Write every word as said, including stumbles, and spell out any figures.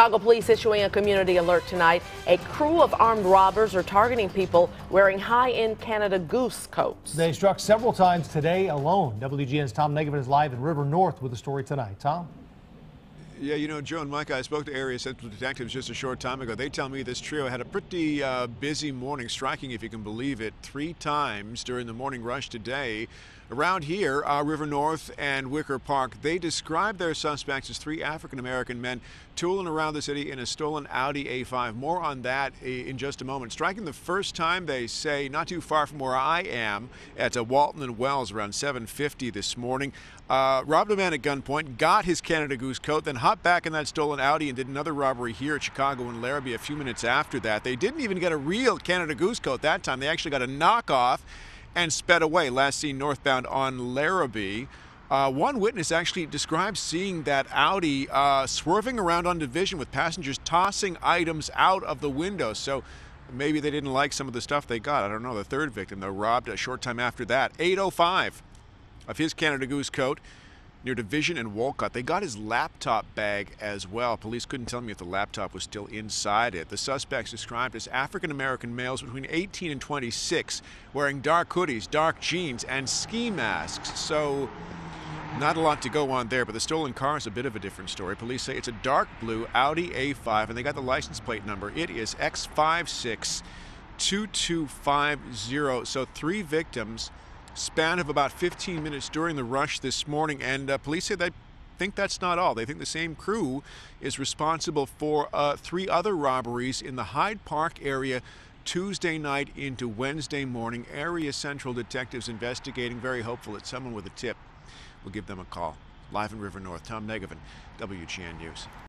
Chicago police issuing a community alert tonight. A crew of armed robbers are targeting people wearing high-end Canada Goose coats. They struck several times today alone. W G N's Tom Negevin is live in River North with the story tonight. Tom? Yeah, you know, Joe and Mike, I spoke to area central detectives just a short time ago. They tell me this trio had a pretty uh, busy morning, striking, if you can believe it, three times during the morning rush today. Around here, uh, River North and Wicker Park, they described their suspects as three African-American men tooling around the city in a stolen Audi A five. More on that in just a moment. Striking the first time, they say, not too far from where I am at uh, Walton and Wells around seven fifty this morning. Uh, robbed a man at gunpoint, got his Canada Goose coat, then hopped back in that stolen Audi and did another robbery here at Chicago and Larrabee a few minutes after that. They didn't even get a real Canada Goose coat that time. They actually got a knockoff and sped away, last seen northbound on Larrabee. Uh, one witness actually described seeing that Audi uh, swerving around on Division with passengers tossing items out of the window. So maybe they didn't like some of the stuff they got. I don't know. The third victim, though, robbed a short time after that. eight oh five of his Canada Goose coat near Division and Wolcott. They got his laptop bag as well. Police couldn't tell me if the laptop was still inside it. The suspects described as African-American males between eighteen and twenty-six, wearing dark hoodies, dark jeans, and ski masks. So not a lot to go on there, but the stolen car is a bit of a different story. Police say it's a dark blue Audi A five, and they got the license plate number. It is X five six two two five zero. So three victims, span of about fifteen minutes during the rush this morning, and uh, police say they think that's not all. They think the same crew is responsible for uh, three other robberies in the Hyde Park area Tuesday night into Wednesday morning. Area Central detectives investigating, very hopeful that someone with a tip will give them a call. Live in River North, Tom Negevin, W G N News.